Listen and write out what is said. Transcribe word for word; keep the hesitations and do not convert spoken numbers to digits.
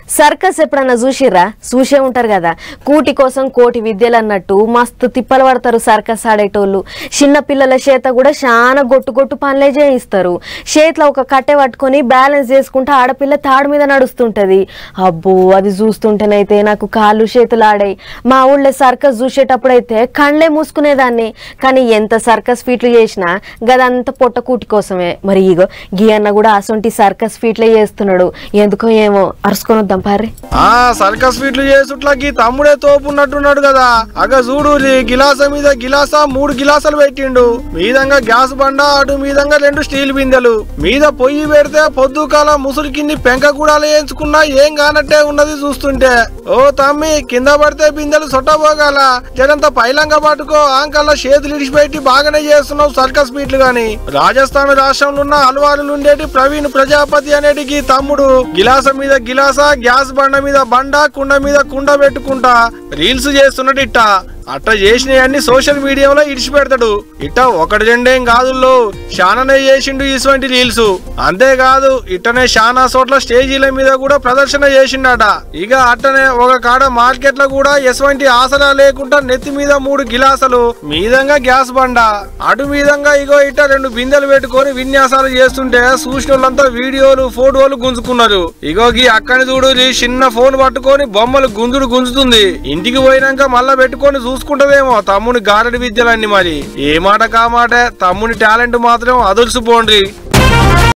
Circus ఎప్పుడన్నా చూసిర్రా? చూసే ఉంటారు కదా. కూటి కోసం కోటి విద్యలు అన్నట్టు మస్తు తిప్పలు పడతారు సర్కస్ ఆడేటోళ్ళు. చిన్న పిల్లల చేత కూడా చాలా గొట్టు గొట్టు పనులే చేయిస్తారు. చేతిలో ఒక కట్టె పట్టుకొని బ్యాలెన్స్ చేసుకుంటే ఆడపిల్ల తాడు మీద నడుస్తుంటది. అబ్బో, అది చూస్తుంటేనైతే నాకు కాళ్ళు చేతులు ఆడాయి. మా ఊళ్ళో సర్కస్ చూసేటప్పుడు అయితే కళ్ళే మూసుకునేదాన్ని. కానీ ఎంత సర్కస్ ఫీట్లు చేసినా గదంతా పొట్ట కూటి కోసమే. మరి ఇగో గీ అన్న కూడా అసొంటి సర్కస్ ఫీట్లే చేస్తున్నాడు. ఎందుకో ఏమో, అరుసుకొని వద్దాం పారి. ఆ సర్కస్ ఫీట్లు చేసుట్లకి తమ్ముడే తోపున్నట్టున్నాడు కదా. అగ చూడు, గిలాస మీద గిలాసా మూడు గిలాసాలు పెట్టిండు. మీదంగా గ్యాస్ బండ, అటు మీదంగా రెండు స్టీల్ బిందెలు. మీద పొయ్యి పెడితే పొద్దుకాల ముసురు కింది పెంక కూడా వేయించుకున్నా ఏం కానట్టే ఉన్నది చూస్తుంటే. ఓ తమ్మి, కింద పడితే బిందెలు సొట్టబోగాల, జనంతా పైలంగా పట్టుకో. ఆంకల్లా చేతులు ఇడిచిపెట్టి బాగానే చేస్తున్నావు సర్కస్ ఫీట్లు గాని. రాజస్థాన్ రాష్ట్రంలో ఉన్న అల్వాలు ఉండేటి ప్రవీణ్ ప్రజాపతి అనేటికి తమ్ముడు గిలాస మీద గిలాసా, గ్యాస్ బండ మీద బండ, కుండ మీద కుండ పెట్టుకుంటా రీల్స్ చేస్తున్నట్టు ఇట్ట. అట్ట చేసినవన్నీ సోషల్ మీడియాలో ఇడిచి పెడతాడు. ఇట్ట ఒకటి రెండేం కాదుల్లో, శానానే చేసిండు ఇటువంటి రీల్స్. అంతేకాదు ఇట్టనే శానా చోట్ల స్టేజీల మీద కూడా ప్రదర్శన చేసిండట. ఇక అట్టనే ఒక కాడ మార్కెట్ లో కూడా ఎటువంటి ఆసరా లేకుండా నెత్తి మీద మూడు గిలాసలు, మీదంగా గ్యాస్ బండ, అటు మీదంగా ఇగో ఇట్ట రెండు బిందెలు పెట్టుకొని విన్యాసాలు చేస్తుంటే చూసిన వాళ్ళంతా వీడియోలు ఫోటోలు గుంజుకున్నారు. ఇగో గీ అక్కని చూడు, చిన్న ఫోన్ పట్టుకొని బొమ్మలు గుంజుడు గుంజుతుంది. ఇంటికి పోయినాక మళ్ళా పెట్టుకొని చూసుకుంటదేమో తమ్ముని గారడి విద్యలన్నీ. మరి ఏ మాట కా మాట, తమ్ముని టాలెంట్ మాత్రం అదుల్సిపోండి.